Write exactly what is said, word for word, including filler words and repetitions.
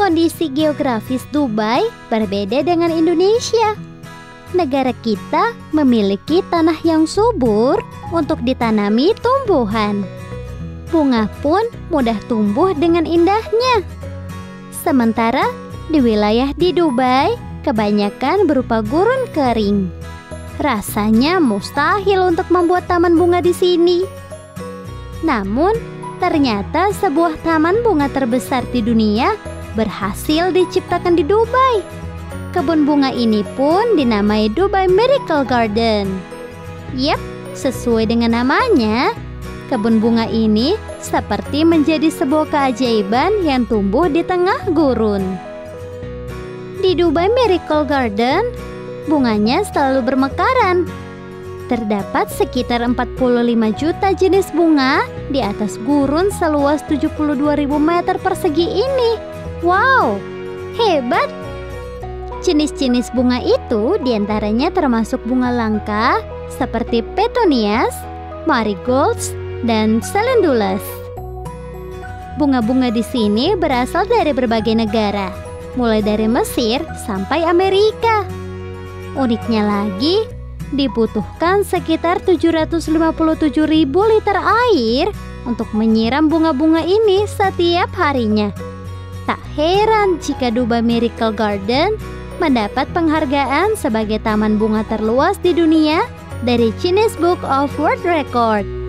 Kondisi geografis Dubai berbeda dengan Indonesia. Negara kita memiliki tanah yang subur untuk ditanami tumbuhan. Bunga pun mudah tumbuh dengan indahnya. Sementara di wilayah di Dubai kebanyakan berupa gurun kering. Rasanya mustahil untuk membuat taman bunga di sini. Namun, ternyata sebuah taman bunga terbesar di dunia berhasil diciptakan di Dubai. Kebun bunga ini pun dinamai Dubai Miracle Garden. Yap, sesuai dengan namanya, kebun bunga ini seperti menjadi sebuah keajaiban yang tumbuh di tengah gurun. Di Dubai Miracle Garden, bunganya selalu bermekaran. Terdapat sekitar empat puluh lima juta jenis bunga di atas gurun seluas tujuh puluh dua ribu meter persegi ini. Wow, hebat! Jenis-jenis bunga itu diantaranya termasuk bunga langka seperti petunias, marigolds, dan calendulus. Bunga-bunga di sini berasal dari berbagai negara, mulai dari Mesir sampai Amerika. Uniknya lagi, dibutuhkan sekitar tujuh ratus lima puluh tujuh ribu liter air untuk menyiram bunga-bunga ini setiap harinya. Tak heran jika Dubai Miracle Garden mendapat penghargaan sebagai taman bunga terluas di dunia dari Guinness Book of World Record.